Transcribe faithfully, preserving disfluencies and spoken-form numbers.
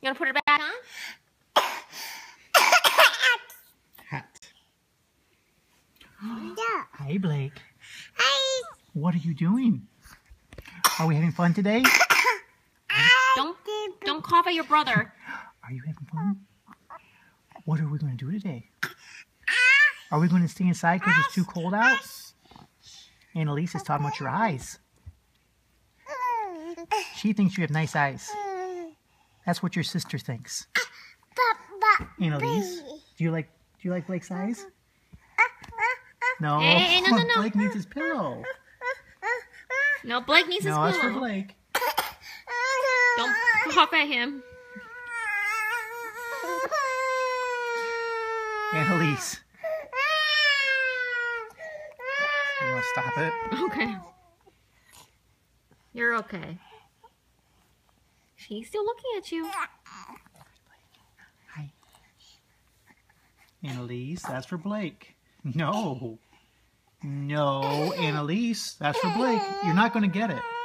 You want to put it back on? Hat. Yeah. Hi, Blake. Hi. What are you doing? Are we having fun today? Don't, don't cough at your brother. Are you having fun? What are we going to do today? Are we going to stay inside because it's too cold out? Anneliese is talking about your eyes. She thinks you have nice eyes. That's what your sister thinks. Anneliese, do you like do you like Blake's eyes? No, Hey, no, no, no. Blake needs his pillow. No, Blake needs his No, that's for pillow. Blake. Don't cough at him. Anneliese, you want to stop it? Okay. You're okay. She's still looking at you. Hi. Anneliese, that's for Blake. No. No, Anneliese, that's for Blake. You're not going to get it.